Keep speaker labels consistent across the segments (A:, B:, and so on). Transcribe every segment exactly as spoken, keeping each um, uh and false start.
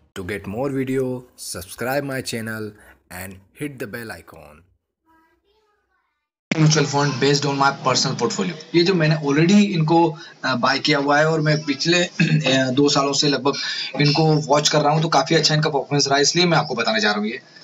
A: To get more video, subscribe my channel and hit the bell icon.
B: Mutual fund based on my personal portfolio, ये जो मैंने already इनको bye किया हुआ है और मैं पिछले दो सालों से लगभग इनको वॉच कर रहा हूँ, तो काफी अच्छा इनका परफॉर्मेंस रहा है, इसलिए मैं आपको बताने जा रहा हूँ।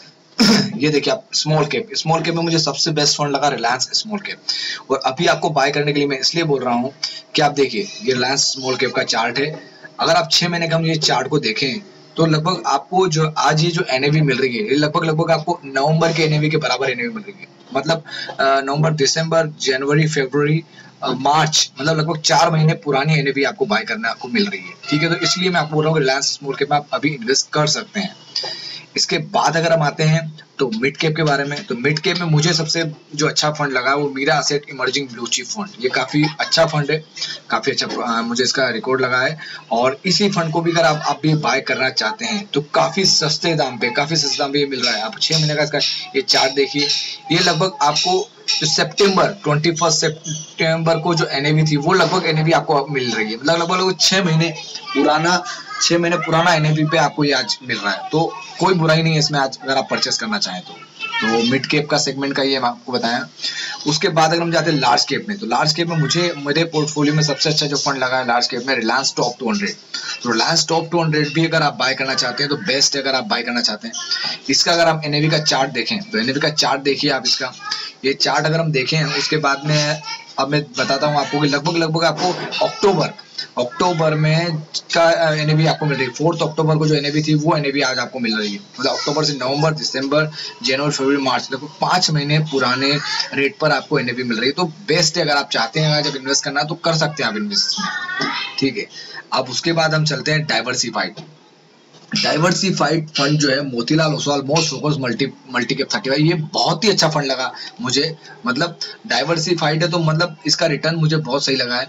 B: ये ये देखिए आप, स्मॉल कैप स्मॉल कैप में मुझे सबसे बेस्ट फंड लगा रिलायंस स्मॉल कैप, और अभी आपको बाय करने के लिए मैं इसलिए बोल रहा हूँ कि आप देखिए ये रिलायंस स्मॉल कैप का चार्ट है। अगर आप छह महीने का हम ये चार्ट को देखें तो लगभग आपको जो आज ये जो एनएवी मिल रही है, ये लगभग लगभग आपको नवंबर के एनएवी के बराबर एनएवी मिल रही है। मतलब नवंबर, दिसंबर, जनवरी, फरवरी, मार्च, मतलब लगभग चार महीने पुरानी एनएवी आपको बाय करना आपको मिल रही है। ठीक है, तो इसलिए मैं आपको बोल रहा हूँ रिलायंस स्मॉल कैप में आप अभी इन्वेस्ट कर सकते हैं। इसके बाद अगर हम आते हैं तो मिड कैप के बारे में, तो मिड कैप में मुझे सबसे जो अच्छा फंड लगा वो Mirae Asset emerging blue chip fund. ये काफी अच्छा फंड है, काफी अच्छा आ, मुझे इसका रिकॉर्ड लगा है। और इसी फंड को भी अगर आप आप भी बाय करना चाहते हैं तो काफी सस्ते दाम पे काफी सस्ते दाम पे ये मिल रहा है। आप छह महीने का इसका ये चार्ट देखिए, ये लगभग आपको जो सितंबर ट्वेंटी फर्स्ट सितंबर को जो एनएवी थी वो लगभग एनएवी आपको मिल रही है। मतलब लगभग लगभग छह महीने पुराना छह महीने पुराना एनएवी पे आपको ये आज मिल रहा है, तो कोई बुराई नहीं है इसमें आज अगर आप परचेस करना चाहें तो। तो मिड कैप का सेगमेंट का ये मैं आपको बताया। उसके बाद अगर हम जाते हैं लार्ज कैप में, तो लार्ज कैप में मुझे मेरे पोर्टफोलियो में सबसे अच्छा जो फंड लगा है लार्ज कैप में रिलायंस टॉप टू हंड्रेड। तो रिलायंस टॉप टू हंड्रेड भी अगर आप बाय करना चाहते हैं तो बेस्ट है अगर आप बाय करना चाहते हैं। इसका अगर आप एनएवी का चार्ट देखें तो एनएवी का चार्ट देखिए आप, इसका ये चार्ट अगर हम देखें उसके बाद में अब मैं बताता हूँ आपको कि लगभग लगभग आपको अक्टूबर अक्टूबर में का एनएवी आपको मिल रही है। फोर्थ अक्टूबर को जो एनएवी थी वो एनएवी आज आपको मिल रही है। मतलब अक्टूबर से नवंबर, दिसंबर, जनवरी, फरवरी, मार्च, लगभग पांच महीने पुराने रेट पर आपको एनएवी मिल रही है। तो बेस्ट है अगर आप चाहते हैं जब इन्वेस्ट करना तो कर सकते हैं आप इन्वेस्ट में। ठीक है, अब उसके बाद हम चलते हैं डाइवर्सिफाइड डाइवर्सिफाइड फंड जो है Motilal Oswal most focus multi multi cap thirty five, ये बहुत ही अच्छा फंड लगा मुझे। मतलब डाइवर्सिफाइड है तो मतलब इसका रिटर्न मुझे बहुत सही लगा है।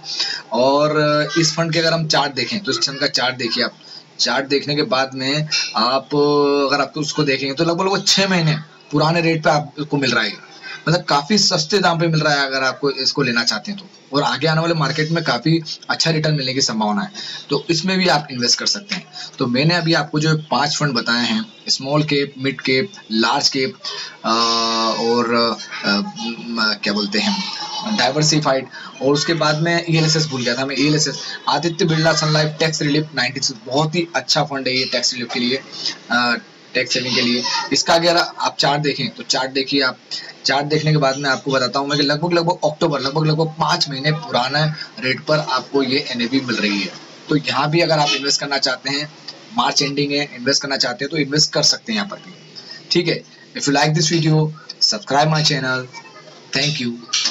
B: और इस फंड के अगर हम चार्ट देखें तो इस फंड का चार्ट देखिए आप, चार्ट देखने के बाद में आप अगर आपको उसको देखेंगे तो लगभग लगभग छह महीने पुराने रेट पे आपको मिल रहा है। मतलब काफी सस्ते दाम पे मिल रहा है अगर आपको इसको लेना चाहते हैं तो, और आगे आने वाले मार्केट में काफी अच्छा रिटर्न मिलने की संभावना है, तो इसमें भी आप इन्वेस्ट कर सकते हैं। तो मैंने अभी आपको जो पांच फंड बताए हैं, small cap, mid cap, large cap और आ, क्या बोलते हैं डाइवर्सिफाइड, और उसके बाद में ईएलएसएस भूल गया था मैं, ELSS Aditya Birla Sun Life tax relief ninety, बहुत ही अच्छा फंड है ये टैक्स रिलीफ के लिए, टैक्स सेविंग के लिए। इसका अगर आप चार्ट देखें तो चार्ट देखिए आप, चार्ट देखने के बाद में आपको बताता हूं मैं कि लगभग लगभग अक्टूबर लगभग लगभग पांच महीने पुराना रेट पर आपको ये एनएवी मिल रही है। तो यहाँ भी अगर आप इन्वेस्ट करना चाहते हैं, मार्च एंडिंग है, इन्वेस्ट करना चाहते हैं तो इन्वेस्ट कर सकते हैं यहाँ पर भी। ठीक है, if you like this video subscribe my channel. Thank you.